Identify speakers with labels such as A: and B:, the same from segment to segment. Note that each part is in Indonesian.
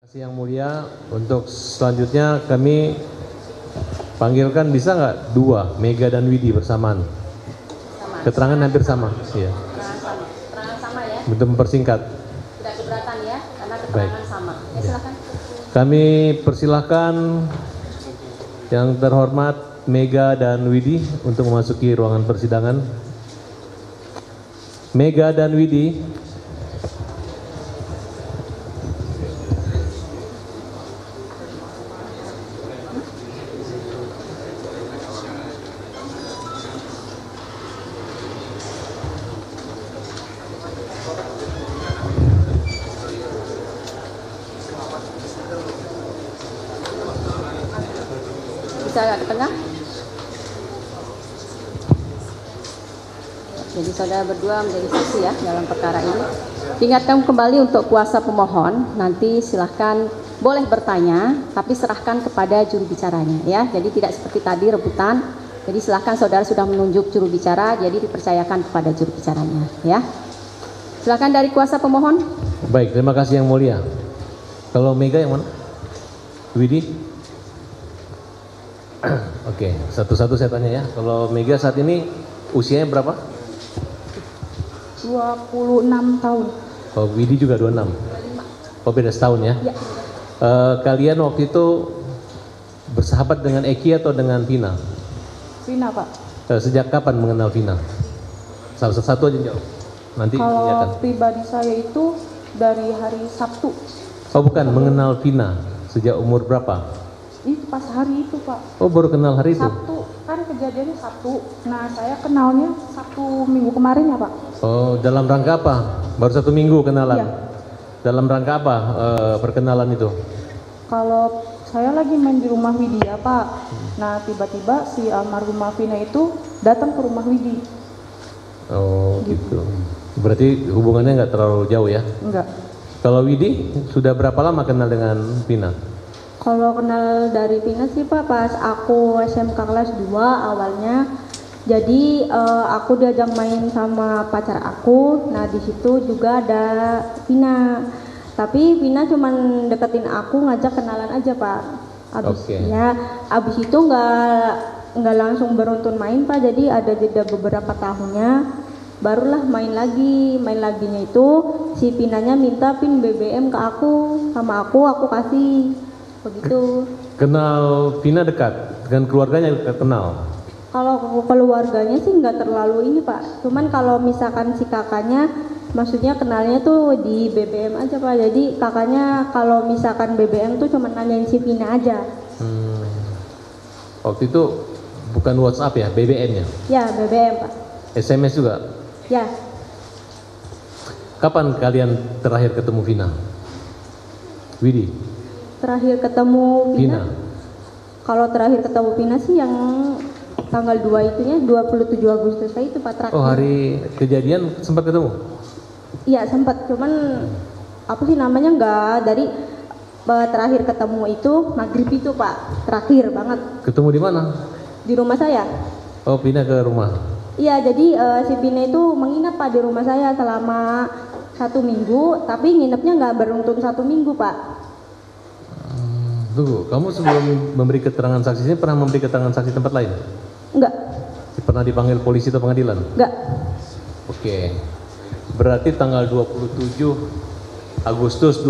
A: Yang mulia, untuk selanjutnya kami panggilkan, bisa nggak dua, Mega dan Widi bersamaan? Keterangan hampir sama, iya.
B: Keterangan sama ya.
A: Untuk mempersingkat.
B: Tidak keberatan ya, karena keterangan
A: Baik.
B: sama. Ya silakan.
A: Kami persilahkan yang terhormat Mega dan Widi untuk memasuki ruangan persidangan. Mega dan Widi.
B: Bisa ke tengah. Jadi saudara berdua menjadi saksi ya dalam perkara ini. Ingatkan kembali untuk kuasa pemohon, nanti silahkan boleh bertanya, tapi serahkan kepada juru bicaranya ya. Jadi tidak seperti tadi rebutan. Jadi silahkan saudara sudah menunjuk juru bicara, jadi dipercayakan kepada juru bicaranya ya. Silahkan dari kuasa pemohon.
A: Baik, terima kasih yang mulia. Kalau Mega yang mana? Widi? Oke, satu-satu saya tanya ya. Kalau Mega saat ini usianya berapa?
C: 26 tahun.
A: Oh, Widi juga 26. Oh, beda setahun ya?
C: Ya.
A: Kalian waktu itu bersahabat dengan Eki atau dengan Vina?
C: Vina, Pak.
A: Sejak kapan mengenal Vina? Salah satu aja jawab. Nanti
C: Kalau
A: kelihatan.
C: pribadi saya itu dari hari Sabtu.
A: Oh, bukan, mengenal Vina. Sejak umur berapa?
C: Itu pas hari itu, Pak.
A: Oh, baru kenal hari itu?
C: Sabtu, kan kejadiannya Sabtu. Nah, saya kenalnya Sabtu minggu kemarin ya, Pak.
A: Oh, dalam rangka apa? Baru 1 minggu kenalan?
C: Iya.
A: Dalam rangka apa perkenalan itu?
C: Kalau saya lagi main di rumah Widya, Pak. Nah, tiba-tiba si almarhumah Vina itu datang ke rumah Widi.
A: Oh, gitu. Berarti hubungannya nggak terlalu jauh ya?
C: Enggak.
A: Kalau Widi, sudah berapa lama kenal dengan Vina?
D: Kalau kenal dari Vina sih Pak, pas aku SMK kelas 2 awalnya. Jadi aku diajak main sama pacar aku. Nah di situ juga ada Vina. Tapi Vina cuman deketin aku, ngajak kenalan aja Pak. Abis
A: Oke.
D: ya, abis itu nggak langsung beruntun main Pak. Jadi ada jeda beberapa tahunnya. Barulah main lagi. Main laginya itu si Vinanya minta pin BBM ke aku, sama aku kasih. Begitu.
A: Kenal Vina dekat? Dengan keluarganya kenal?
D: Kalau keluarganya sih nggak terlalu ini Pak. Cuman kalau misalkan si kakaknya, maksudnya kenalnya tuh di BBM aja Pak. Jadi kakaknya kalau misalkan BBM tuh cuma nanyain si Vina aja.
A: Waktu itu bukan WhatsApp ya, BBM-nya?
D: Ya BBM Pak.
A: SMS juga?
D: Ya.
A: Kapan kalian terakhir ketemu Vina? Widi?
D: Terakhir ketemu Vina.
A: Vina?
D: Kalau terakhir ketemu Vina sih yang tanggal 2 itunya 27 Agustus itu Pak terakhir.
A: Oh, hari kejadian sempat ketemu?
D: Iya sempat, cuman apa sih namanya nggak dari terakhir ketemu itu maghrib itu Pak, terakhir banget.
A: Ketemu di mana?
D: Di rumah saya.
A: Oh, Vina ke rumah?
D: Iya, jadi si Vina itu menginap Pak di rumah saya selama 1 minggu, tapi nginepnya nggak beruntun 1 minggu Pak.
A: Tunggu, kamu sebelum memberi keterangan saksi ini pernah memberi keterangan saksi tempat lain?
D: Enggak,
A: Pernah dipanggil polisi atau pengadilan?
D: enggak.
A: Oke. Berarti tanggal 27 Agustus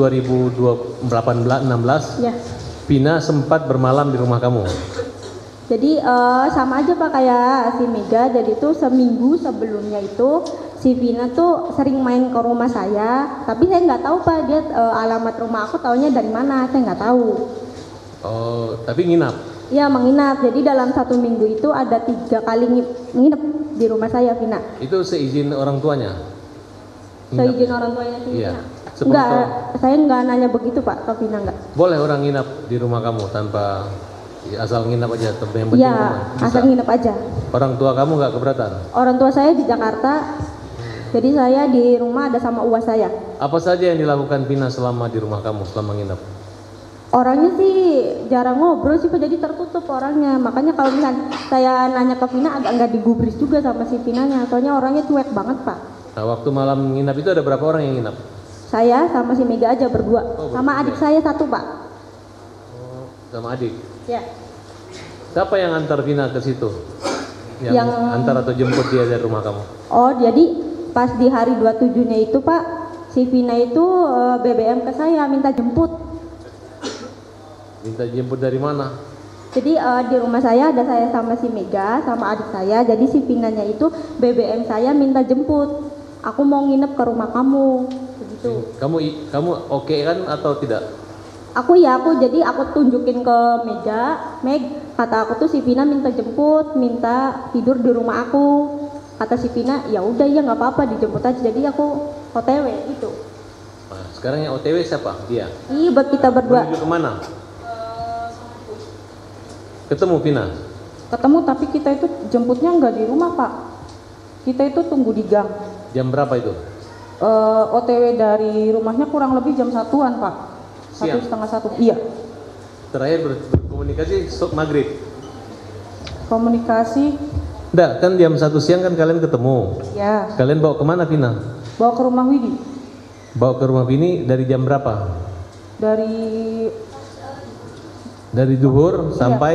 A: 2016
D: Ya.
A: Vina sempat bermalam di rumah kamu?
D: Jadi sama aja Pak kayak si Mega. Jadi tuh seminggu sebelumnya itu si Vina tuh sering main ke rumah saya, tapi saya nggak tahu Pak dia alamat rumah aku taunya dari mana, saya nggak tahu.
A: Oh, tapi nginap?
D: Iya menginap. Jadi dalam 1 minggu itu ada 3 kali nginep di rumah saya Vina.
A: Itu seizin orang tuanya?
D: Seizin orang tuanya si
A: Iya.
D: Vina.
A: Sepengetahuan.
D: Enggak, saya nggak nanya begitu Pak ke Vina enggak.
A: Boleh orang nginap di rumah kamu tanpa asal nginap aja, tapi yang penting
D: Iya,
A: aman? Bisa?
D: asal nginep aja.
A: Orang tua kamu nggak keberatan?
D: Orang tua saya di Jakarta. Jadi saya di rumah ada sama uas saya.
A: Apa saja yang dilakukan Vina selama di rumah kamu, selama nginap?
D: Orangnya sih jarang ngobrol sih Pak, jadi tertutup orangnya. Makanya kalau misalnya saya nanya ke Vina agak nggak digubris juga sama si Vinanya. Soalnya orangnya cuek banget Pak.
A: Nah, waktu malam nginap itu ada berapa orang yang nginap?
D: Saya sama si Mega aja berdua.
A: Oh,
D: Sama
A: bertiga.
D: adik saya satu, Pak.
A: Oh, sama adik.
D: Ya.
A: Siapa yang antar Vina ke situ? Yang
D: Yang-
A: antar atau jemput dia dari rumah kamu?
D: Oh, jadi pas di hari 27-nya itu, Pak, si Vina itu BBM ke saya minta jemput.
A: Minta jemput dari mana?
D: Jadi di rumah saya ada saya sama si Mega sama adik saya. Jadi si Vinanya itu BBM saya minta jemput. Aku mau nginep ke rumah kamu. Begitu.
A: Kamu oke kan atau tidak?
D: Jadi aku tunjukin ke Mega, Meg, kata aku tuh si Vina minta jemput, minta tidur di rumah aku. Kata si Vina, ya udah ya nggak apa-apa dijemput aja. Jadi aku OTW gitu.
A: Nah, sekarang yang OTW siapa? Dia.
D: Iya buat kita berdua.
A: Menuju kemana? Ketemu Vina.
C: Ketemu tapi kita itu jemputnya nggak di rumah Pak. Kita itu tunggu di gang.
A: Jam berapa itu?
C: OTW dari rumahnya kurang lebih jam 1-an Pak.
A: Siang?
C: 1:30. Iya.
A: Terakhir berkomunikasi maghrib.
C: Komunikasi,
A: Enggak, kan jam 1 siang kan kalian ketemu.
C: ya.
A: Kalian bawa kemana Vina?
C: Bawa ke rumah Widi.
A: Bawa ke rumah Vini dari jam berapa? Dari zuhur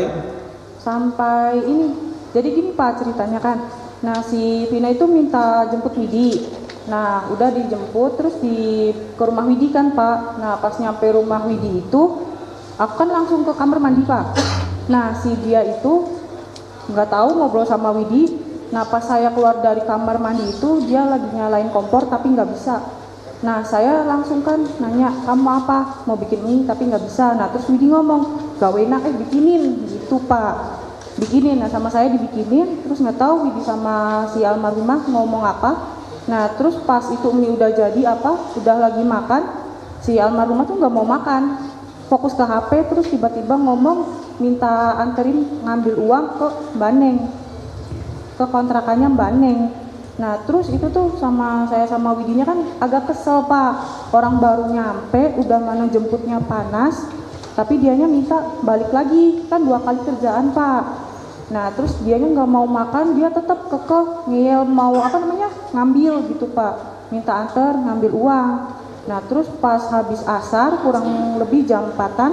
A: sampai
C: ini. Jadi gini Pak ceritanya kan. Nah si Vina itu minta jemput Widi. Nah udah dijemput terus ke rumah Widi kan Pak. Nah pas nyampe rumah Widi itu aku kan langsung ke kamar mandi Pak. Nah si dia itu nggak tahu ngobrol sama Widi. Nah pas saya keluar dari kamar mandi itu dia lagi nyalain kompor tapi nggak bisa. Nah saya langsung kan nanya, kamu apa? Mau bikin mie tapi nggak bisa. Nah terus Widi ngomong, gak enak bikinin gitu Pak. Bikinin, nah sama saya dibikinin. Terus nggak tahu Widi sama si almarhumah ngomong apa. Nah terus pas itu mie udah jadi udah lagi makan, si almarhumah tuh nggak mau makan, fokus ke HP. Terus tiba-tiba ngomong minta anterin ngambil uang ke Mbak Neng, ke kontrakannya Mbak Neng. Nah terus itu tuh saya sama Widinya kan agak kesel Pak. Orang baru nyampe, udah mana jemputnya panas, tapi dianya minta balik lagi, kan 2 kali kerjaan Pak. Nah terus dianya nggak mau makan, dia tetap kekeh ngeyel mau ngambil gitu Pak, minta anter ngambil uang. Nah terus pas habis asar kurang lebih jam 4-an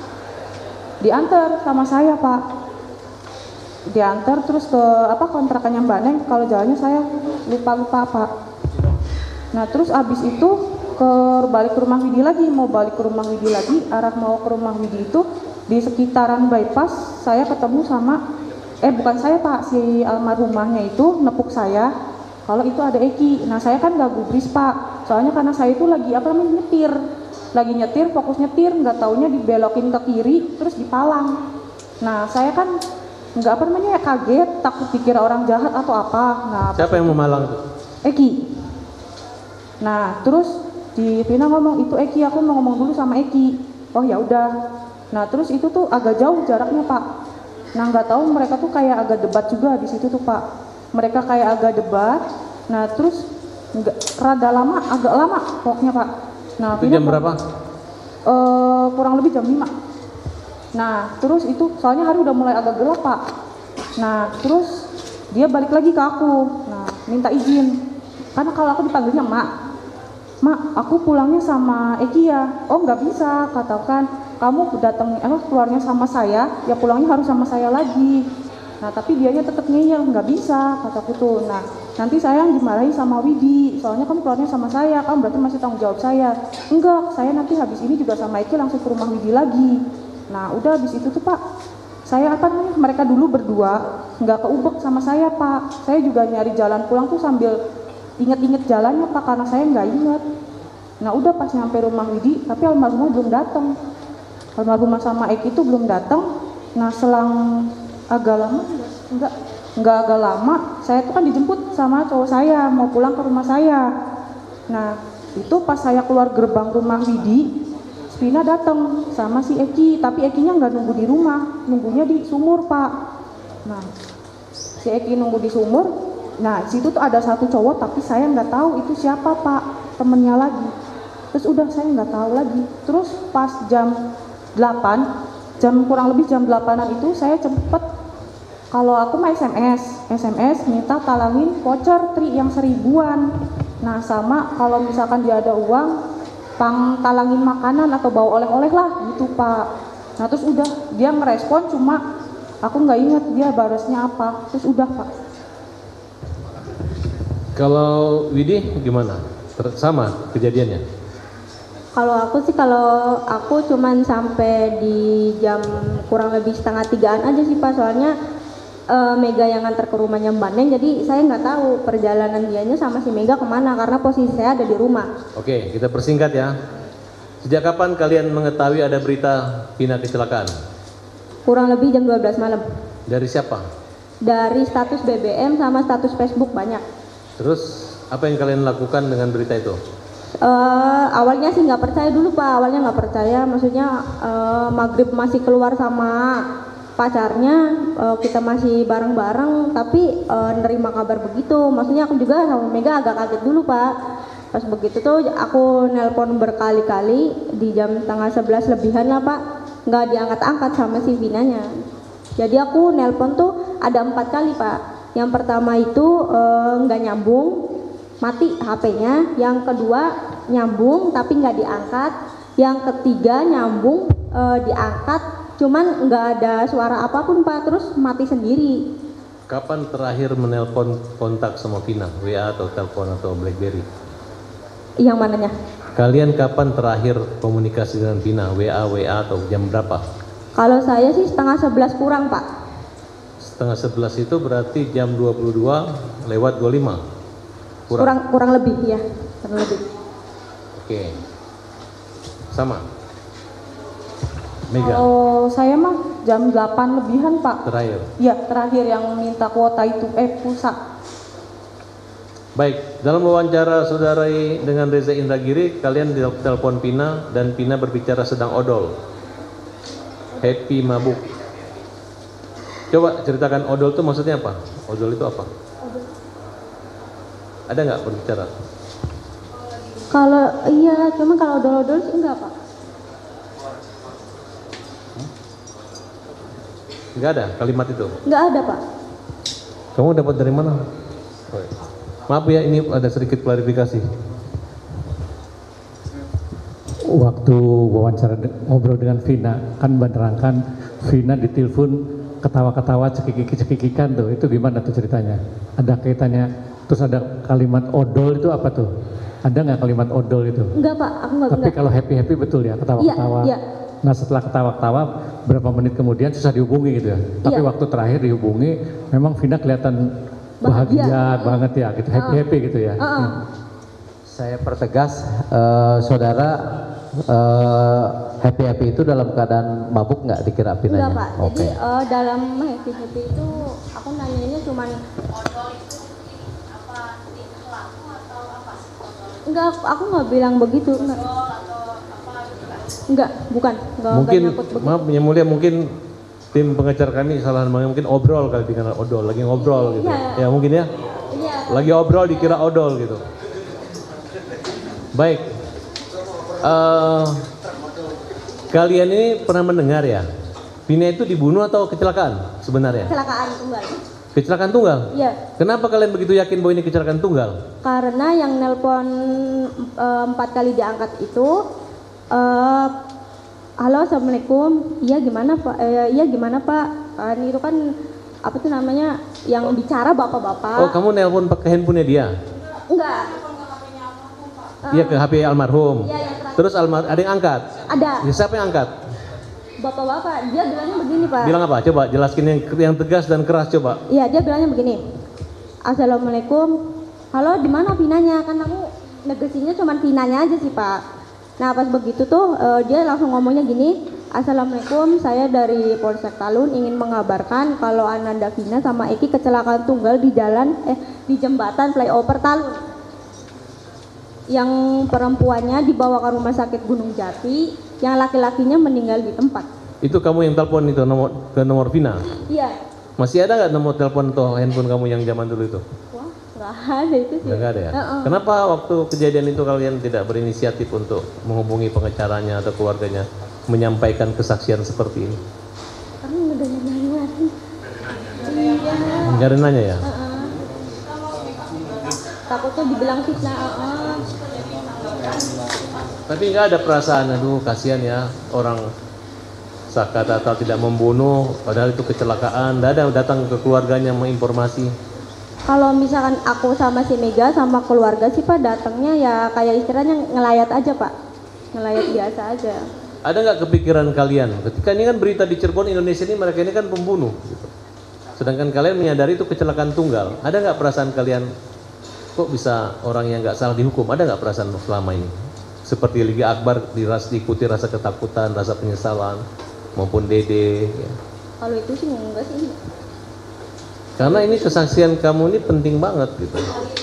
C: diantar sama saya Pak. Diantar terus ke kontrakannya Mbak Neng. Kalau jalannya saya lupa Pak. Nah terus abis itu balik ke rumah Widi lagi, mau balik ke rumah Widi lagi, arah mau ke rumah Widi itu di sekitaran bypass saya ketemu sama bukan saya Pak, si almarhumahnya itu nepuk saya kalau itu ada Eki. Nah saya kan gak gubris Pak, soalnya karena saya itu lagi nyetir, fokus nyetir, nggak taunya dibelokin ke kiri terus dipalang. Nah saya kan nggak kaget, takut dikira orang jahat atau apa. Nah
A: siapa yang memalang itu?
C: Eki. Nah terus di Vina ngomong itu Eki, aku mau ngomong dulu sama Eki. Oh ya udah. Nah terus itu tuh agak jauh jaraknya Pak. Nah nggak tahu mereka tuh kayak agak debat juga di situ tuh Pak. Mereka kayak agak debat. Nah terus agak lama pokoknya Pak. Nah
A: Itu jam berapa?
C: Kurang lebih jam 5. Nah terus itu soalnya hari udah mulai agak gelap Pak. Nah terus dia balik lagi ke aku. Nah minta izin. Karena kalau aku dipanggilnya Mak, aku pulangnya sama Eki ya. Oh nggak bisa, katakan kamu keluarnya sama saya, ya pulangnya harus sama saya lagi. Nah tapi dianya tetap ngeyel, nggak bisa, kataku tuh. Nah nanti saya yang dimarahi sama Widi, soalnya kamu keluarnya sama saya, kamu berarti masih tanggung jawab saya. Enggak, saya nanti habis ini juga sama Eki langsung ke rumah Widi lagi. Nah udah habis itu tuh Pak, saya mereka dulu berdua nggak keubek sama saya Pak. Saya juga nyari jalan pulang tuh sambil inget-inget jalannya Pak, karena saya nggak inget. Nah udah pas nyampe rumah Widi, tapi almarhumah belum datang. Almarhumah sama Eki itu belum datang. Nah selang agak lama, enggak agak lama, saya tuh kan dijemput sama cowok saya mau pulang ke rumah saya. Nah itu pas saya keluar gerbang rumah Widi, Vina datang sama si Eki, tapi Ekinya nggak nunggu di rumah, nunggunya di sumur Pak. Nah si Eki nunggu di sumur. Nah situ tuh ada satu cowok, tapi saya nggak tahu itu siapa Pak, temennya lagi. Terus udah saya nggak tahu lagi. Terus pas jam 8, kurang lebih jam 8-an itu saya cepet. Kalau aku mah SMS minta talangin voucher tri yang 1000-an. Nah sama kalau misalkan dia ada uang talangin makanan atau bawa oleh-oleh lah gitu Pak. Nah terus udah dia ngerespon, cuma aku nggak ingat dia balasnya apa, terus udah Pak.
A: Kalau Widi gimana? Sama kejadiannya?
D: Kalau aku cuman sampai di jam kurang lebih setengah 3-an aja sih Pak, soalnya Mega yang nganter ke rumahnya Mbak Neng, jadi saya nggak tahu perjalanan dianya sama si Mega kemana karena posisi saya ada di rumah.
A: Oke, kita persingkat ya. Sejak kapan kalian mengetahui ada berita Vina kecelakaan?
D: Kurang lebih jam 12 malam.
A: Dari siapa?
D: Dari status BBM sama status Facebook banyak.
A: Terus apa yang kalian lakukan dengan berita itu?
D: Awalnya sih nggak percaya dulu Pak, awalnya nggak percaya, maksudnya Maghrib masih keluar sama pacarnya, kita masih bareng-bareng, tapi nerima kabar begitu, maksudnya aku juga sama Mega agak kaget dulu Pak. Pas begitu tuh aku nelpon berkali-kali di jam setengah 11 lebihan lah Pak, nggak diangkat-angkat sama si Vinanya. Jadi aku nelpon tuh ada 4 kali Pak. Yang pertama itu nggak nyambung, mati HP-nya. Yang kedua nyambung tapi nggak diangkat. Yang ketiga nyambung, diangkat, cuman nggak ada suara apapun Pak, terus mati sendiri.
A: Kapan terakhir menelpon kontak sama Vina? WA atau telepon atau BlackBerry?
D: Yang mananya?
A: Kalian kapan terakhir komunikasi dengan Vina? WA atau jam berapa?
D: Kalau saya sih setengah 11 kurang Pak.
A: Setengah 11 itu berarti jam 22 lewat 25?
D: Kurang lebih ya, kurang lebih.
A: Oke. Sama? Mega?
C: Kalau saya mah jam 8 lebihan Pak.
A: Terakhir?
C: Ya terakhir yang minta kuota itu, pulsa.
A: Baik, dalam wawancara saudara dengan Reza Indragiri, kalian telepon Vina dan Vina berbicara sedang odol. Happy mabuk. Coba ceritakan odol itu maksudnya apa? Odol itu apa? Ada nggak berbicara?
D: Kalau iya, cuma kalau odol-odol sih enggak Pak.
A: Nggak ada kalimat itu?
D: Enggak ada Pak.
A: Kamu dapat dari mana? Maaf ya, ini ada sedikit klarifikasi.
E: Waktu wawancara ngobrol dengan Vina, kan menerangkan Vina ditelepon ketawa-ketawa cekik-cekikikan tuh, itu gimana tuh ceritanya? Ada kaitannya, terus ada kalimat odol itu apa tuh? Ada nggak kalimat odol itu?
D: Enggak Pak, aku enggak.
E: Tapi kalau happy-happy betul ya, ketawa-ketawa.
D: Iya.
E: Nah setelah ketawa-ketawa, berapa menit kemudian susah dihubungi gitu ya? Tapi
D: Iya.
E: waktu terakhir dihubungi, memang Vina kelihatan bahagia banget ya, gitu, happy-happy gitu ya.
F: Saya pertegas, saudara happy-happy itu dalam keadaan mabuk nggak dikira Vinanya?
D: Enggak Pak,
F: Oke.
D: jadi dalam happy-happy itu aku nanyanya cuman enggak, aku nggak bilang begitu, enggak, bukan, enggak
A: Mungkin,
D: nyangkut begitu.
A: maaf yang mulia, mungkin tim pengacara kami salah, mungkin obrol kali dengan odol, lagi ngobrol gitu.
D: Iya.
A: Ya mungkin ya,
D: Iya.
A: lagi obrol dikira odol gitu. Baik, kalian ini pernah mendengar ya, Vina itu dibunuh atau kecelakaan sebenarnya?
D: Kecelakaan tunggal.
A: Kecelakaan tunggal?
D: Iya.
A: Kenapa kalian begitu yakin bahwa ini kecelakaan tunggal?
D: Karena yang nelpon 4 kali diangkat itu, halo assalamualaikum, iya gimana Pak, iya gimana Pak, kan itu kan apa tuh namanya yang bicara bapak-bapak.
A: Oh, kamu nelpon pakai handphonenya dia?
D: Enggak.
A: Iya, ke HP almarhum.
D: Iya, yang terakhir.
A: Terus ada yang angkat?
D: Ada.
A: Ya, siapa yang angkat?
D: Bapak-bapak, dia bilangnya begini Pak.
A: Bilang apa? Coba jelaskin yang tegas dan keras coba.
D: Iya, dia bilangnya begini. Assalamualaikum. Halo, di mana Vinanya? Kan aku negesinya cuma Vinanya aja sih Pak. Nah pas begitu tuh dia langsung ngomongnya gini. Assalamualaikum, saya dari Polsek Talun ingin mengabarkan kalau Ananda Vina sama Eki kecelakaan tunggal di jembatan flyover Talun. Yang perempuannya dibawa ke rumah sakit Gunung Jati, yang laki-lakinya meninggal di tempat.
A: Itu kamu yang telepon itu ke nomor Vina?
D: Iya.
A: Masih ada nggak nomor telepon atau handphone kamu yang zaman dulu itu?
D: Wah, nggak ada itu sih.
A: Nggak ada ya? Kenapa waktu kejadian itu kalian tidak berinisiatif untuk menghubungi pengacaranya atau keluarganya menyampaikan kesaksian seperti ini?
D: Karena udah nanya. Iya.
A: Nggak ada nanya ya?
D: Takutnya dibilang fitnah.
A: Tapi nggak ada perasaan, aduh kasihan ya orang Saka Tatal tidak membunuh, padahal itu kecelakaan. Nggak ada datang ke keluarganya menginformasi.
D: Kalau misalkan aku sama si Mega sama keluarga sih Pak datangnya ya kayak istilahnya ngelayat aja Pak, ngelayat biasa aja.
A: Ada nggak kepikiran kalian, ketika ini kan berita di Cirebon Indonesia ini mereka ini kan pembunuh, gitu. Sedangkan kalian menyadari itu kecelakaan tunggal. Ada nggak perasaan kalian, kok bisa orang yang nggak salah dihukum? Ada nggak perasaan selama ini? Seperti Liga Akbar diikuti rasa ketakutan, rasa penyesalan, maupun Dede. Ya.
D: Kalau itu sih enggak sih.
A: Karena ini kesaksian kamu ini penting banget gitu.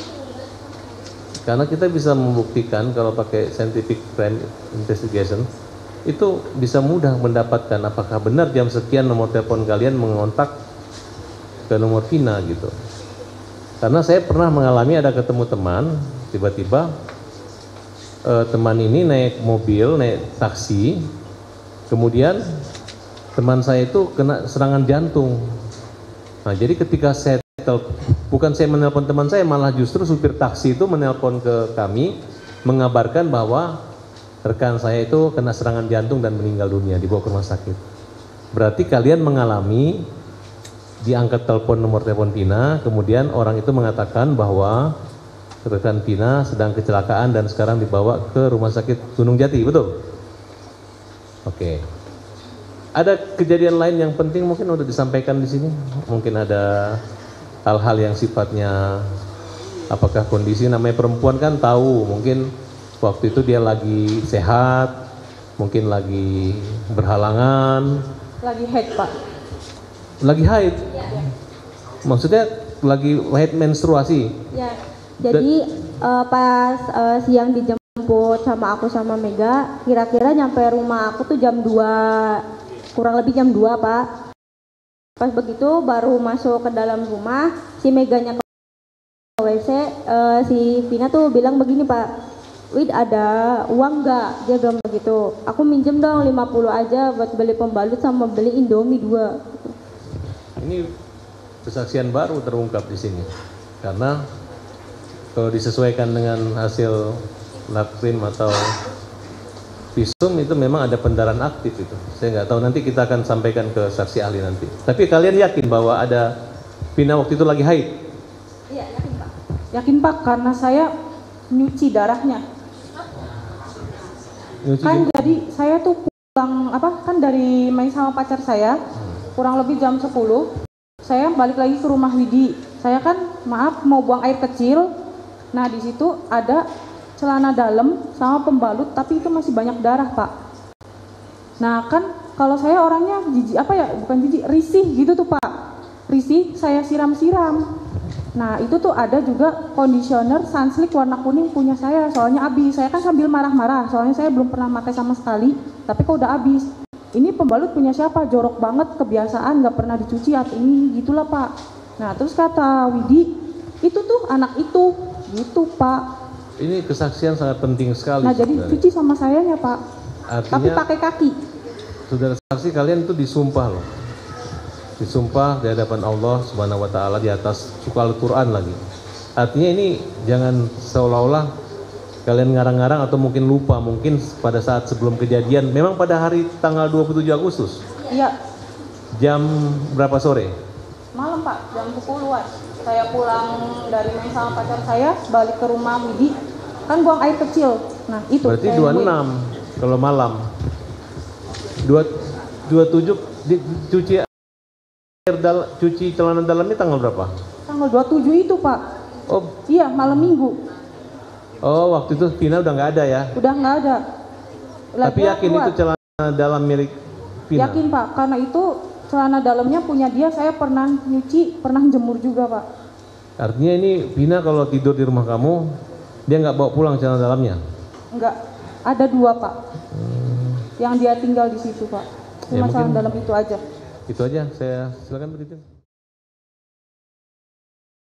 A: Karena kita bisa membuktikan kalau pakai scientific crime investigation itu bisa mudah mendapatkan apakah benar jam sekian nomor telepon kalian mengontak ke nomor Vina gitu. Karena saya pernah mengalami ada ketemu teman, tiba-tiba teman ini naik mobil, naik taksi, kemudian teman saya itu kena serangan jantung. Nah, jadi ketika bukan saya menelpon teman saya, malah justru supir taksi itu menelpon ke kami, mengabarkan bahwa rekan saya itu kena serangan jantung dan meninggal dunia, dibawa ke rumah sakit. Berarti kalian mengalami diangkat telepon nomor telepon Vina, kemudian orang itu mengatakan bahwa rekan Vina sedang kecelakaan dan sekarang dibawa ke rumah sakit Gunung Jati, betul? Oke. Ada kejadian lain yang penting mungkin untuk disampaikan di sini? Mungkin ada hal-hal yang sifatnya apakah kondisi namanya perempuan kan tahu, mungkin waktu itu dia lagi sehat, mungkin lagi berhalangan.
C: Lagi haid Pak.
A: Lagi haid? Maksudnya lagi haid menstruasi?
D: Ya, jadi pas siang dijemput sama aku sama Mega, kira-kira nyampe rumah aku tuh jam 2, kurang lebih jam 2 Pak. Pas begitu baru masuk ke dalam rumah, si Meganya ke WC, si Vina tuh bilang begini Pak, Wid ada uang nggak? Dia bilang begitu. Aku minjem dong 50 aja buat beli pembalut sama beli Indomie 2.
A: Ini kesaksian baru terungkap di sini. Karena kalau disesuaikan dengan hasil lab cream atau visum itu memang ada pendarahan aktif itu. Saya nggak tahu, nanti kita akan sampaikan ke saksi ahli nanti. Tapi kalian yakin bahwa ada Vina waktu itu lagi haid?
D: Iya, yakin Pak.
C: Yakin Pak, karena saya nyuci darahnya.
A: Nyuci
C: Kan jadi saya tuh pulang kan dari main sama pacar saya, kurang lebih jam 10, saya balik lagi ke rumah Widi. Saya kan maaf mau buang air kecil. Nah, di situ ada celana dalam sama pembalut, tapi itu masih banyak darah Pak. Nah kan kalau saya orangnya risih gitu tuh Pak, risih, saya siram-siram. Nah itu tuh ada juga conditioner sunslick warna kuning punya saya, soalnya habis. Saya kan sambil marah-marah, soalnya saya belum pernah pakai sama sekali, tapi kok udah habis. Ini pembalut punya siapa? Jorok banget, kebiasaan, nggak pernah dicuci atau ini gitulah Pak. Nah terus kata Widi, itu tuh anak itu, gitu Pak.
A: Ini kesaksian sangat penting sekali.
C: Nah jadi cuci sama sayanya Pak.
A: Artinya,
C: tapi pakai kaki.
A: Saudara saksi, kalian itu disumpah loh. Disumpah di hadapan Allah Subhanahu wa taala di atas suka Al-Qur'an lagi. Artinya ini jangan seolah-olah kalian ngarang-ngarang atau mungkin lupa, mungkin pada saat sebelum kejadian, memang pada hari tanggal 27 Agustus.
C: Iya.
A: Jam berapa sore?
C: Malam Pak, jam 10-an. Saya pulang dari main sama pacar saya, balik ke rumah Widi, kan buang air kecil. Nah itu.
A: Berarti 26 kalau malam. 27 cuci celana dalamnya tanggal berapa?
C: Tanggal 27 itu Pak.
A: Oh
C: iya, malam minggu.
A: Oh waktu itu Vina udah nggak ada ya?
C: Udah nggak ada.
A: Tapi yakin itu celana dalam milik Vina?
C: Yakin Pak, karena itu celana dalamnya punya dia, saya pernah nyuci, pernah jemur juga Pak.
A: Artinya ini Vina kalau tidur di rumah kamu, dia nggak bawa pulang celana dalamnya?
C: Enggak, ada 2 Pak. Yang dia tinggal di situ Pak. Cuma celana dalam itu aja.
A: Itu aja, saya silakan begitu.